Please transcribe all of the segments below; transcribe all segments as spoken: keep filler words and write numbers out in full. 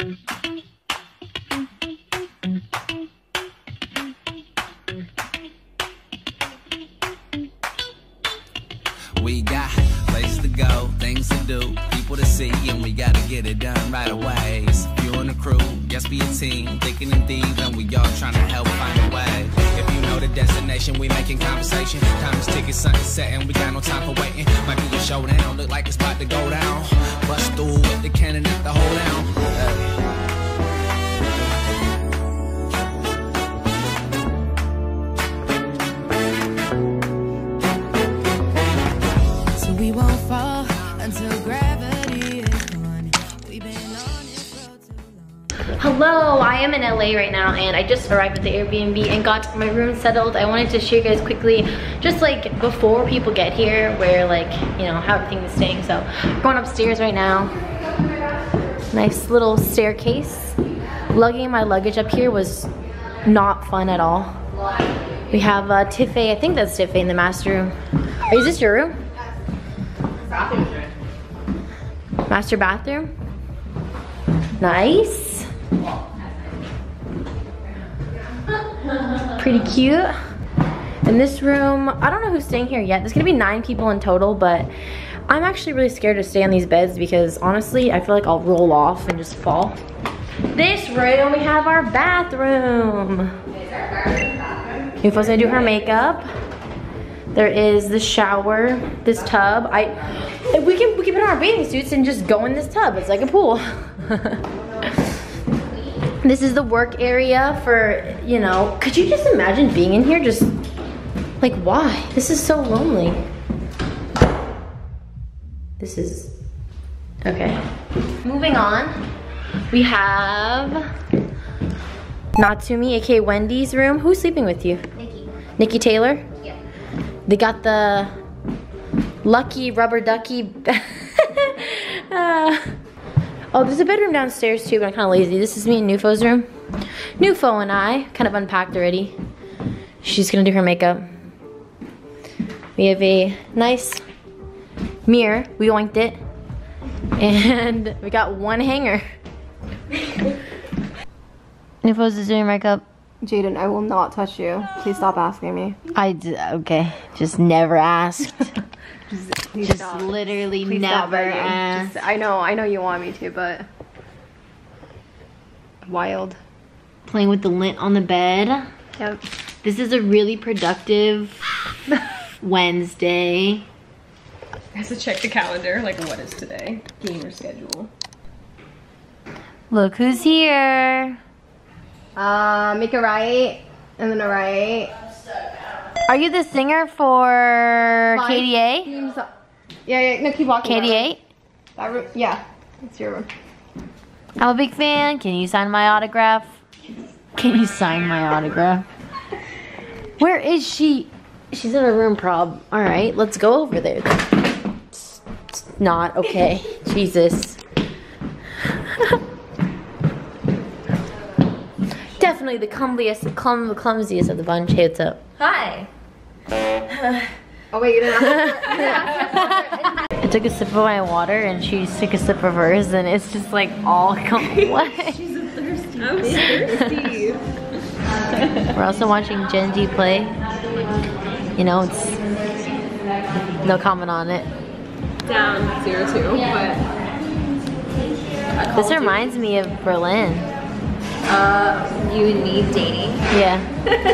We got places to go, things to do, people to see, and we gotta get it done right away. It's you and the crew, yes, be a team, thinking and thieves, and we all trying to help find a way. If you know the destination, we making conversation. Time is ticking, something set, and we got no time for waiting. Might be a showdown, look like it's about to go down. Bust through with the cannon at the hold down. Uh, We won't fall until gravity is gone. We've been on this road too long. Hello, I am in L A right now and I just arrived at the Airbnb and got my room settled. I wanted to show you guys quickly, just like before people get here, where like, you know, how everything is staying. So we're going upstairs right now. Nice little staircase. Lugging my luggage up here was not fun at all. We have uh, Tiffany, I think that's Tiffany in the master room. Is this your room? Master bathroom. Nice. Pretty cute. In this room, I don't know who's staying here yet. There's gonna be nine people in total, but I'm actually really scared to stay on these beds because honestly, I feel like I'll roll off and just fall. This room, we have our bathroom. Ufo's gonna do her makeup. There is the shower, this tub. I, we can we can put on our bathing suits and just go in this tub. It's like a pool. This is the work area for, you know, could you just imagine being in here? Just like, why? This is so lonely. This is, okay. Moving on, we have Natsumi, aka Wendy's room. Who's sleeping with you? Nikki. Nikki Taylor? Yeah. They got the lucky rubber ducky. uh, oh, there's a bedroom downstairs too, but I'm kind of lazy. This is me and Nufo's room. Nufo and I kind of unpacked already. She's gonna do her makeup. We have a nice mirror. We oinked it. And we got one hanger. Nufo's is doing her makeup. Jaden, I will not touch you. Please stop asking me. I d okay, just never asked. just please just stop. literally Please stop never begging. asked. Just, I know, I know you want me to, but wild. Playing with the lint on the bed. Yep. This is a really productive Wednesday. I have to check the calendar. Like, what is today? Gamer schedule. Look who's here. Uh, make a right, and then a right. Are you the singer for Fine. K D A? Yeah, yeah, no, keep walking. K D A? That room, yeah, it's your room. I'm a big fan. Can you sign my autograph? Can you sign my autograph? Where is she? She's in a room prob. All right, let's go over there. It's not okay. Jesus. Definitely the clumsiest, clum, clumsiest of the bunch. Hey, what's up? Hi. Oh wait, you didn't ask. I took a sip of my water and she took a sip of hers and it's just like all come what? She's a thirsty. I'm thirsty. We're also watching Gen G play. You know, it's no comment on it. Down zero two, but This reminds me of Berlin. Uh, you and me dating. Yeah.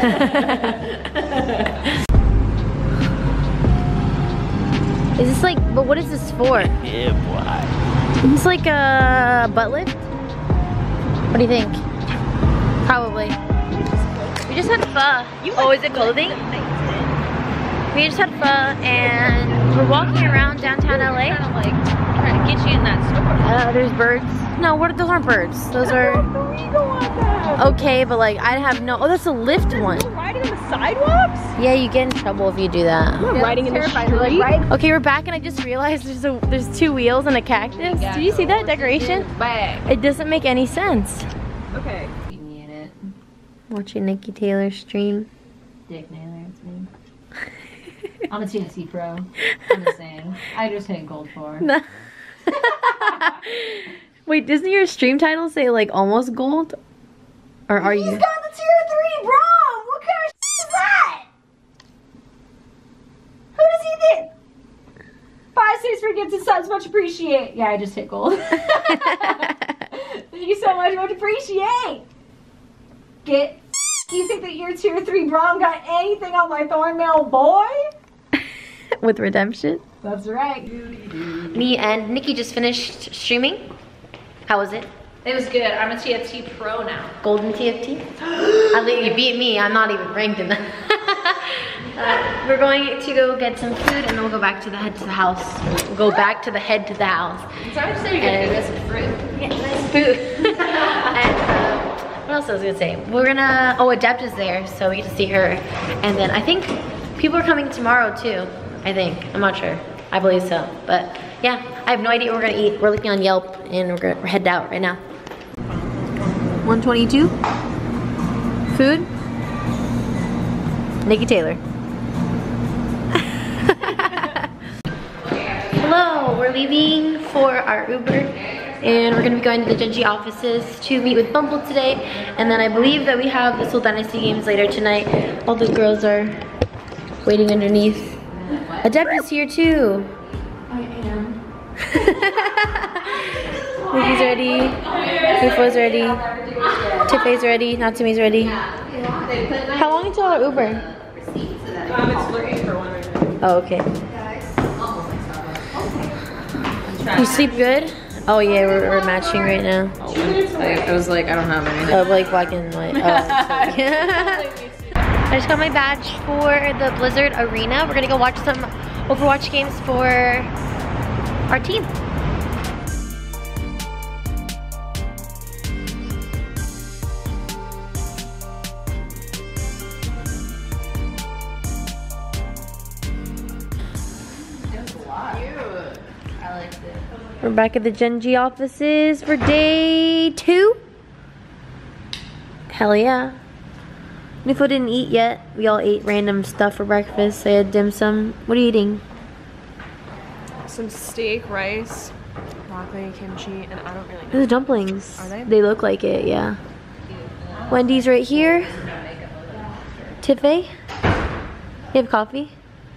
Is this like, but what is this for? yeah, boy. It's like a butt lift? What do you think? Probably. We just had pho. Oh, is it clothing? We just had pho and we're walking around downtown L A. Kind of like trying to get you in that store. Uh, there's birds. No, what? Those aren't birds. Those are. Okay, but like I have no. Oh, that's a lift one. riding on the sidewalks? Yeah, you get in trouble if you do that. I'm not riding in the street. Like, Okay, we're back and I just realized there's a there's two wheels and a cactus. Did you see that decoration? It doesn't make any sense. okay. You need it. Watching Nikki Taylor stream. Dick Naylor, it's me. I'm a T N C pro. I'm just saying. I just hit gold for. No. Wait, doesn't your stream title say like almost gold? Or are He's you? got the tier three bronze. What kind of shit is that? Who does he think? Five six for gifted subs, much appreciate. Yeah, I just hit gold. Thank you so much, much appreciate. Get. You think that your tier three bronze got anything on my Thornmail boy? With redemption? That's right. Me and Nikki just finished streaming. How was it? It was good. I'm a T F T pro now. Golden T F T? I think you beat me. I'm not even ranked in that. uh, we're going to go get some food and then we'll go back to the head to the house. We'll go back to the head to the house. Sorry to say you're gonna get some fruit. Yeah, nice food. and uh, what else I was gonna say? We're gonna, oh, Adept is there, so we get to see her. And then I think people are coming tomorrow too. I think, I'm not sure. I believe so, but yeah, I have no idea what we're gonna eat. We're looking on Yelp and we're, gonna, we're headed out right now. one twenty-two, food, Nikki Taylor. Hello, we're leaving for our Uber and we're gonna be going to the Genji offices to meet with Bumble today. And then I believe that we have the Seoul Dynasty games later tonight. All the girls are waiting underneath. Adept is here too. I am. Nikki's ready. Ufo's ready. Tiffany's ready. Natsumi's ready. How long until our Uber? Um, it's looking for one right now. Oh, okay. You sleep good? Oh yeah, we're, we're matching right now. I, I was like, I don't have anything. Oh, like black and white. Oh, I just got my badge for the Blizzard Arena. We're gonna go watch some Overwatch games for our team. We're back at the Genji offices for day two. Hell yeah. Nufo didn't eat yet. We all ate random stuff for breakfast. I had dim sum. What are you eating? Some steak, rice, broccoli, kimchi, and I don't really know. Those are dumplings. Are they? They look like it, yeah. Wendy's right here. Tiffany, you have coffee?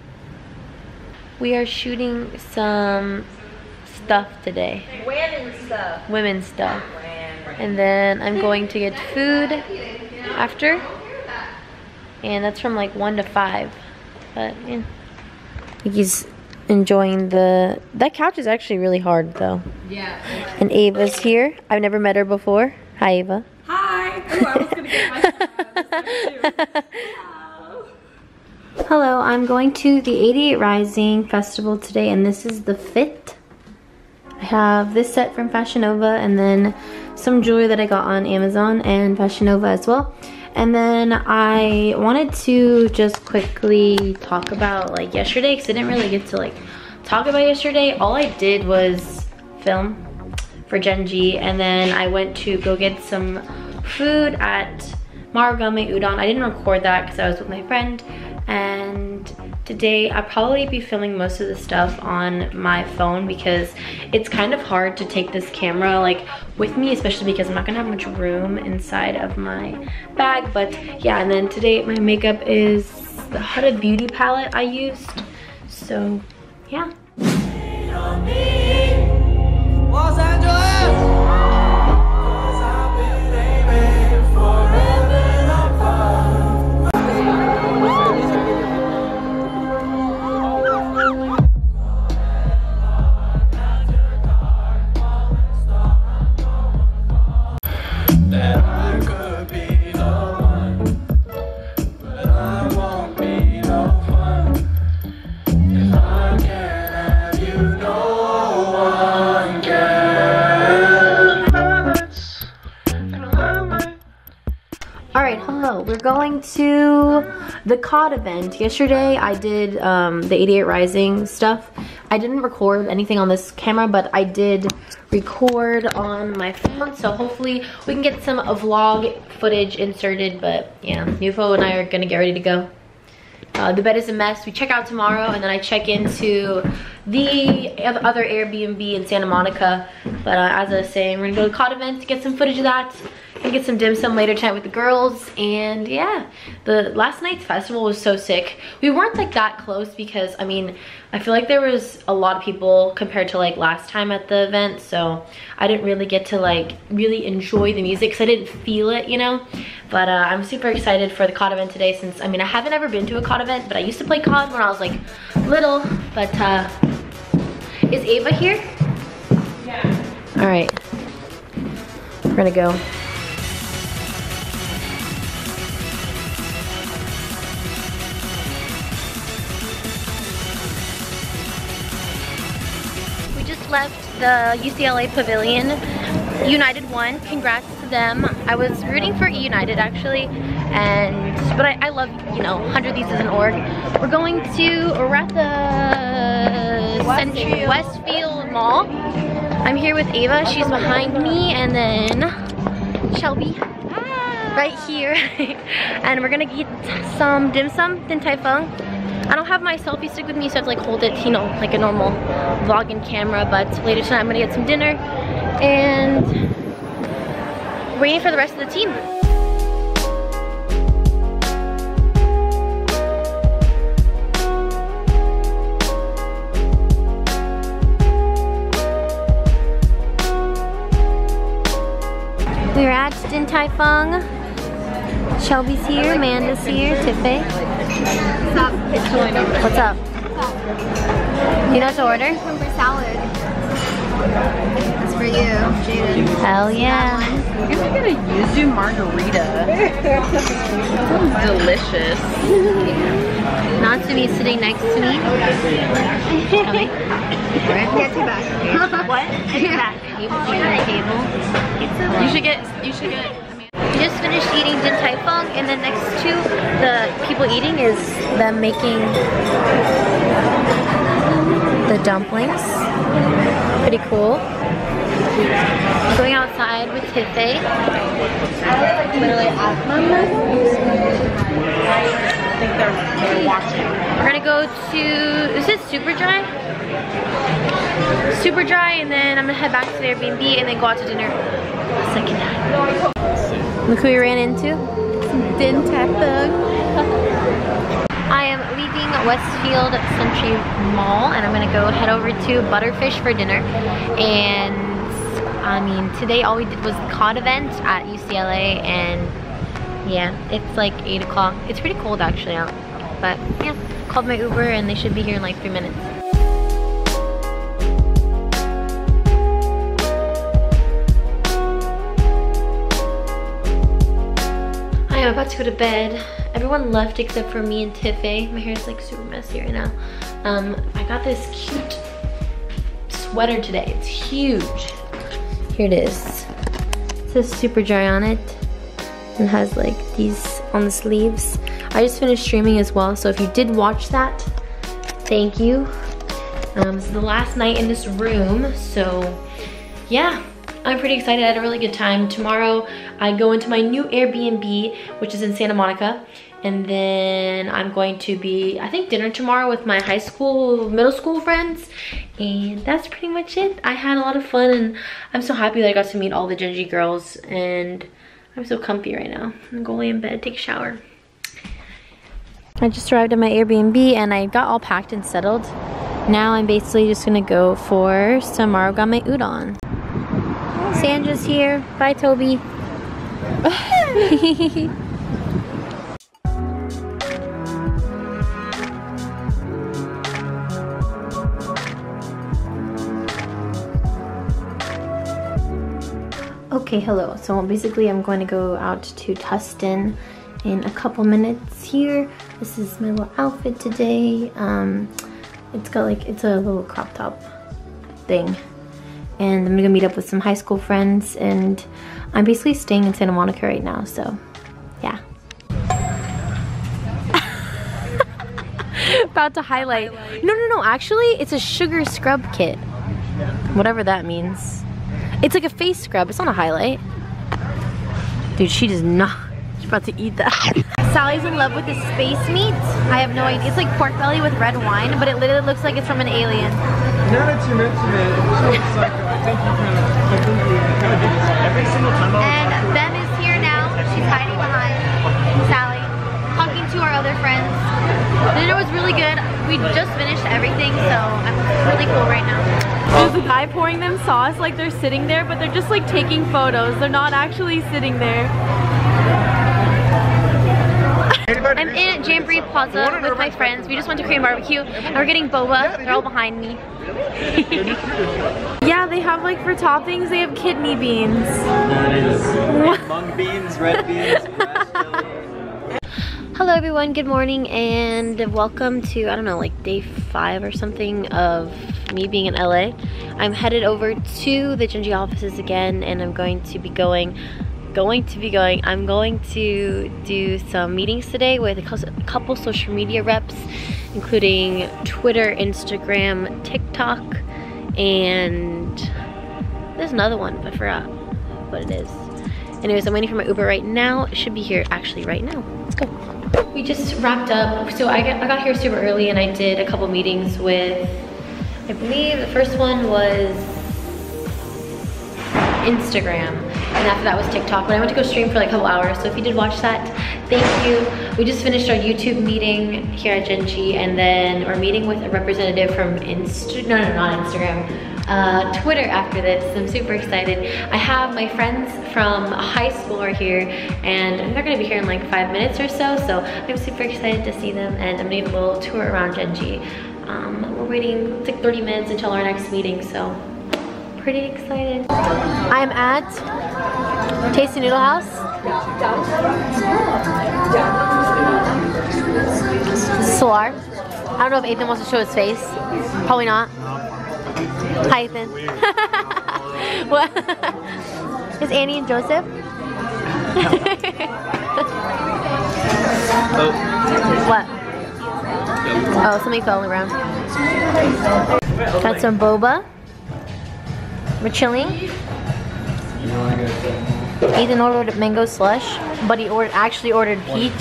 We are shooting some stuff today. Women's stuff. Women's stuff. And then I'm going to get food after. And that's from like one to five. But yeah. He's enjoying the, that couch is actually really hard though. Yeah. And Ava's here. I've never met her before. Hi Ava. Hi. Ooh, I was gonna get my Hello, I'm going to the eighty-eight Rising Festival today and this is the fifth. I have this set from Fashion Nova and then some jewelry that I got on Amazon and Fashion Nova as well. And then I wanted to just quickly talk about like yesterday because I didn't really get to like talk about yesterday. All I did was film for Genji and then I went to go get some food at Marugame Udon. I didn't record that because I was with my friend. And today I'll probably be filming most of the stuff on my phone because it's kind of hard to take this camera like with me, especially because I'm not gonna have much room inside of my bag. But yeah, and then today my makeup is the Huda Beauty palette I used. So yeah. Los Angeles! Alright, hello. We're going to the C O D event. Yesterday I did um, the eighty-eight Rising stuff. I didn't record anything on this camera, but I did record on my phone. So hopefully we can get some vlog footage inserted. But yeah, Nufo and I are gonna get ready to go. Uh, the bed is a mess. We check out tomorrow, and then I check into the other Airbnb in Santa Monica. But uh, as I was saying, we're gonna go to the C O D event to get some footage of that. Gonna get some dim sum later tonight with the girls, and yeah, the last night's festival was so sick. We weren't like that close because I mean, I feel like there was a lot of people compared to like last time at the event, so I didn't really get to like really enjoy the music because I didn't feel it, you know. But uh, I'm super excited for the C O D event today since I mean I haven't ever been to a C O D event, but I used to play C O D when I was like little. But uh, is Ava here? Yeah. All right, we're gonna go. Left the U C L A Pavilion. United won. Congrats to them. I was rooting for United actually, and but I, I love, you know, one hundred Thieves as an org. We're going to we're at the Westfield. Westfield Mall. I'm here with Ava. She's behind me, and then Shelby right here. And we're gonna get some dim sum, Din Tai Fung. I don't have my selfie stick with me, so I have to like hold it, you know, like a normal vlogging camera. But later tonight I'm gonna get some dinner and waiting for the rest of the team. We're at Din Tai Fung. Shelby's here, Amanda's here, Tiffany. What's up? What's up? You know what to order? Cucumber salad. It's for you, Jaden. Hell yeah. You're gonna get a yuzu margarita. Sounds delicious. Natsumi sitting next to me. Shelby. Get too bad. What? Get too bad. Table. You should get, you should get. We just finished eating Din Tai Fung, and then next to the people eating is them making the dumplings. Pretty cool. Going outside with Tiffany. Literally at my I think they're, they're watching. We're gonna go to, is it Super Dry? Super Dry, and then I'm gonna head back to the Airbnb and then go out to dinner a second time. Look who we ran into. Din Tai Fung. I am leaving Westfield Century Mall, and I'm gonna go head over to Butterfish for dinner. And I mean, today all we did was the C O D event at U C L A, and yeah, it's like eight o'clock. It's pretty cold actually out, but yeah, called my Uber and they should be here in like three minutes. I'm about to go to bed. Everyone left except for me and Tiffany. My hair is like super messy right now. Um, I got this cute sweater today. It's huge. Here it is. It says Super Dry on it. And has like these on the sleeves. I just finished streaming as well, so if you did watch that, thank you. Um, this is the last night in this room, so yeah. I'm pretty excited. I had a really good time. Tomorrow I go into my new Airbnb, which is in Santa Monica, and then I'm going to be, I think, dinner tomorrow with my high school, middle school friends, and that's pretty much it. I had a lot of fun, and I'm so happy that I got to meet all the Genji girls, and I'm so comfy right now. I'm gonna go lay in bed, take a shower. I just arrived at my Airbnb, and I got all packed and settled. Now I'm basically just gonna go for some Marugame udon. Sandra's here. Bye, Toby. Okay, hello. So basically I'm going to go out to Tustin in a couple minutes here. This is my little outfit today. Um, it's got like, it's a little crop top thing. And I'm gonna meet up with some high school friends, and I'm basically staying in Santa Monica right now, so yeah. About to highlight. No, no, no, actually, it's a sugar scrub kit. Whatever that means. It's like a face scrub, it's not a highlight. Dude, she does not, she's about to eat that. Sally's in love with the space meat. I have no idea. It's like pork belly with red wine, but it literally looks like it's from an alien. Now that you mention it, it's like, I think you kind of completely kind of did this every single time. And Bem is here now. She's hiding behind Sally, talking to our other friends. The dinner was really good. We just finished everything, so I'm really cool right now. There's a guy pouring them sauce like they're sitting there, but they're just like taking photos. They're not actually sitting there. I'm in Jamboree Plaza with my friends. We just went to Korean barbecue and we're getting boba. They're all behind me. Yeah, they have like for toppings, they have kidney beans. Mung beans, red beans, grass jelly. Hello everyone, good morning and welcome to, I don't know, like day five or something of me being in L A. I'm headed over to the Genji offices again and I'm going to be going going to be going I'm going to do some meetings today with a couple social media reps, including Twitter, Instagram, TikTok, and there's another one, I forgot what it is. Anyways, I'm waiting for my Uber right now. It should be here actually right now. Let's go. We just wrapped up. So I got, I got here super early and I did a couple meetings with, I believe the first one was Instagram, and after that was TikTok, but I went to go stream for like a couple hours, so if you did watch that, thank you. We just finished our YouTube meeting here at Genji, and then we're meeting with a representative from Insta, no, no, not Instagram, uh, Twitter after this. I'm super excited. I have my friends from high school are here, and they're gonna be here in like five minutes or so, so I'm super excited to see them, and I'm gonna give a little tour around Genji. Um, we're waiting, it's like thirty minutes until our next meeting, so pretty excited. I'm at Tasty Noodle House. Solar. I don't know if Ethan wants to show his face. Probably not. Hi, Ethan. What? Is Annie and Joseph? What? Oh, something fell around. Got some boba. We're chilling. Ethan ordered mango slush, but he ordered actually ordered peach.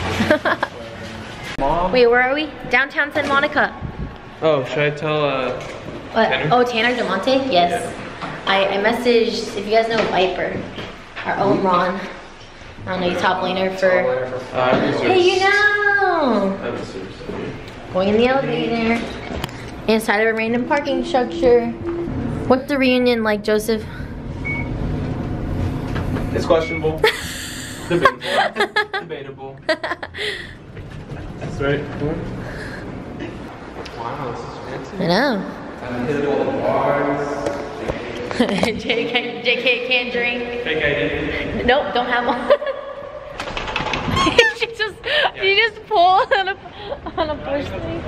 Wait, where are we? Downtown Santa Monica. Oh, should I tell uh What? Tanner? Oh, Tanner DeMonte? Yes. I, I messaged, if you guys know Viper, our own Ron. I don't know, he's top laner for... Uh, Hey, you know! Going in the elevator. Inside of a random parking structure. What's the reunion like, Joseph? It's questionable. Debatable. Debatable. That's right. Wow, this is fancy. I know. I hit all the bars. J K, J K can't drink. Fake I D. Nope, don't have one. she just, yeah. You just pull on a, on a push thing.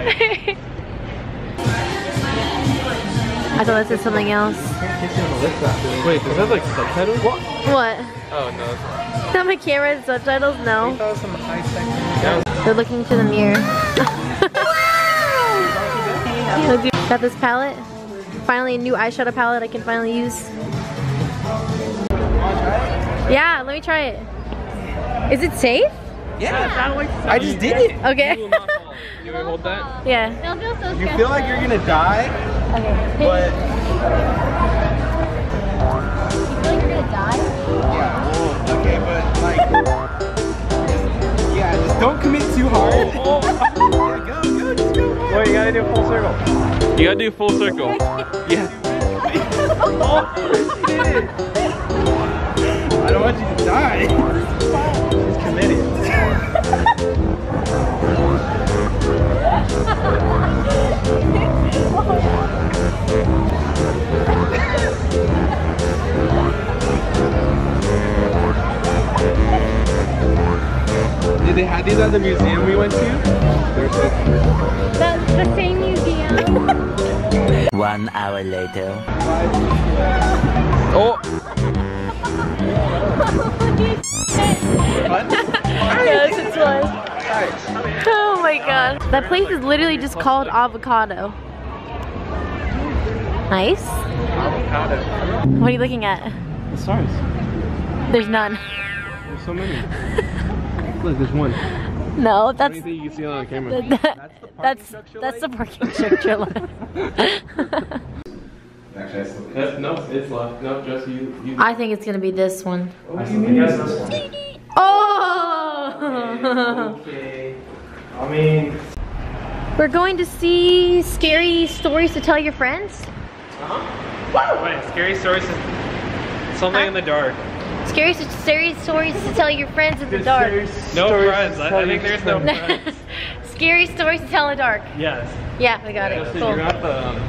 I thought that said something else. Wait, is that like subtitles? What? What? Oh no. Is that my camera and subtitles? No. That was some high tech. They're looking into the mirror. Got this palette. Finally a new eyeshadow palette I can finally use. Yeah, let me try it. Is it safe? Yeah. I just did it. Okay. You want to hold that? Yeah. You feel like you're gonna die, Okay. but You feel like you're gonna die? yeah. Well, okay, but like, yeah, just don't commit too hard. Yeah, go, go, just go. Wait, you gotta do full circle. You gotta do full circle. Yeah. Oh shit! I don't want you to die. She's committed. Did they have these at the museum we went to? They're so cute. That's the same museum. One hour later. Oh! Yes, it's one. Oh my god. That place is literally just called Avocado. Nice. Avocado. What are you looking at? The stars. There's none. There's so many. Look, there's one. No, that's Anything you can see on camera. that, that's that's the parking structure line. That's, no, it's left. No, just you. you. I think it's gonna be this one. What do you mean? Yes, this one. Oh! Okay. I mean. We're going to see scary stories to tell your friends. Uh-huh. Wait, scary stories. To... Something Huh? in the dark. Scary, scary stories to tell your friends in the dark. No friends. I, I think there's no friends. Scary stories to tell in the dark. Yes. Yeah, we got it. So Cool. you're at the. Um,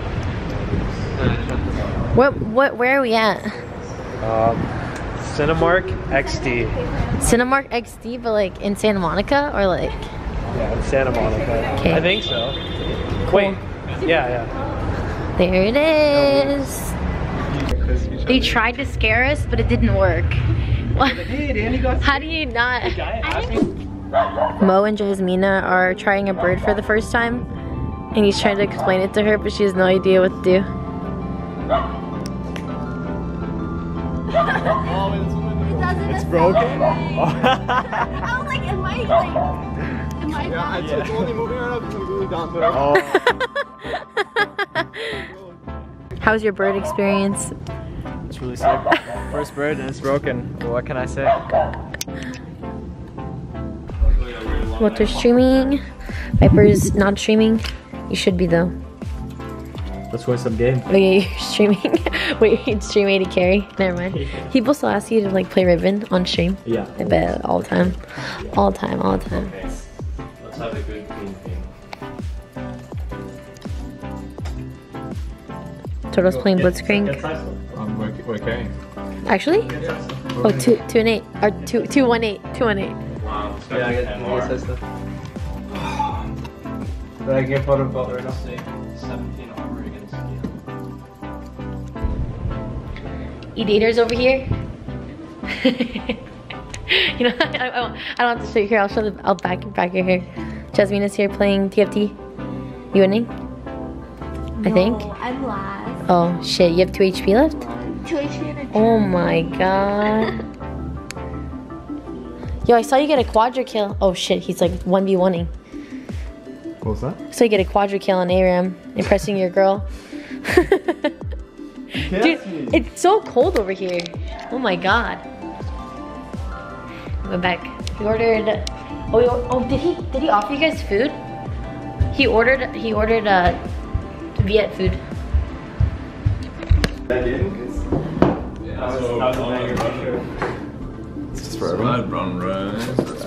What? What? Where are we at? um, Cinemark X D. Cinemark X D, but like in Santa Monica or like? Yeah, in Santa Monica. Okay. I think so. Wait. Yeah, yeah. There it is. They tried to scare us, but it didn't work. How do you not? Mo and Jasmina are trying a bird for the first time, and he's trying to explain it to her, but she has no idea what to do. It's broken? I was like, am I like, am I Yeah, bad? it's only moving around completely down there. How's your bird experience? It's really sick. First bird and it's broken. Well, what can I say? Walter's streaming. Viper's not streaming. You should be though. Let's win some game. Oh yeah, you're streaming. Wait, you're streaming to carry? Never mind. People still ask you to like play Ribbon on stream. Yeah. I bet all the time. All the time, all the time. Okay. Let's have a good clean thing. Turtle's playing Blitzcrank. Um, we're, we're carrying. Actually? Oh, two, two and eight. Or two, two, one, eight. Two, one, eight. Wow. Yeah, I get more. But I get photo belt right now. seventeen armor against E-daters over here. You know, I, I, I don't have to show you here. I'll show the. I'll back back your hair. Jasmina's here playing T F T. You winning? I think. No, I'm last. Oh shit! You have two H P left. Two H P and a Oh my god. Yo, I saw you get a quadra kill. Oh shit! He's like one v one-ing. What was that? So you get a quadra kill on A RAM, impressing your girl. Dude, it's so cold over here. Oh my god. I went back. He ordered. Oh, he, oh, did he? Did he offer you guys food? He ordered. He ordered uh, Viet food. It's for everyone. Brown rice.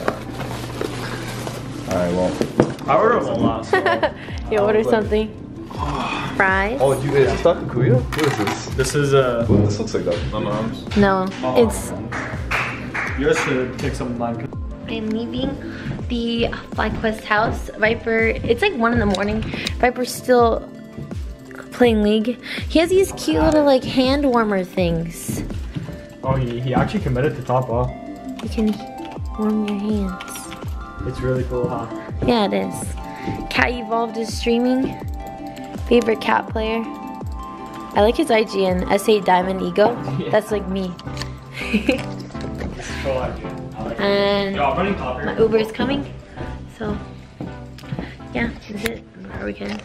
Alright, well. I ordered a lot. So. He ordered something. Fries. Oh, dude, is this Takuya? What is this? This is uh. Well, this looks like that. My mom's. No, it's. Yours should take some line. I'm leaving the FlyQuest house. Viper, it's like one in the morning. Viper's still playing League. He has these cute little like hand warmer things. Oh, he, he actually committed to top off. You can warm your hands. It's really cool, huh? Yeah, it is. Cat Evolved is streaming. Favorite cat player. I like his I G N, S eight Diamond Ego. Yeah. That's like me. So I like And Yo, I'm running top here. my Uber is coming. So, yeah, that's it. Are we good?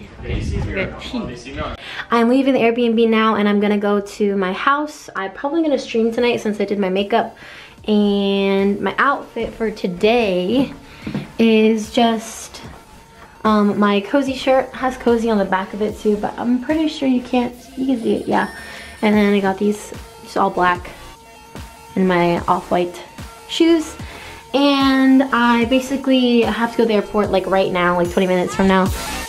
I'm leaving the Airbnb now and I'm gonna go to my house. I'm probably gonna stream tonight since I did my makeup. And my outfit for today is just um, my cozy shirt. Has cozy on the back of it too, but I'm pretty sure you can't, you can see it, yeah. And then I got these, just all black, and my off-white shoes. And I basically have to go to the airport like right now, like twenty minutes from now.